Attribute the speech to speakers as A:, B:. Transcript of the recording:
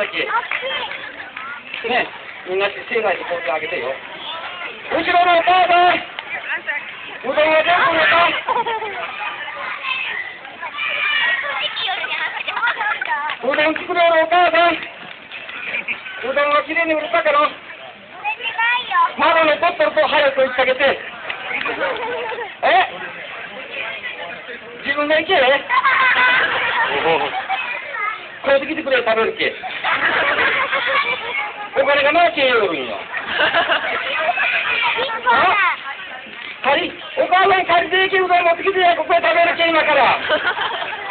A: さっき。ね、みんな姿勢ないとこうてあげてよ。後ろのお母さん、うどんは全部入れた。うどん作るよお母さん。うどんはきれいに売れたから。窓の取ったと早く言ってあげて。自分が行け。こうやって来てくれ食べるけ。お金がなきゃよるんよ。お母さん借りていけうどん持ってきてここへ食べるけ今から。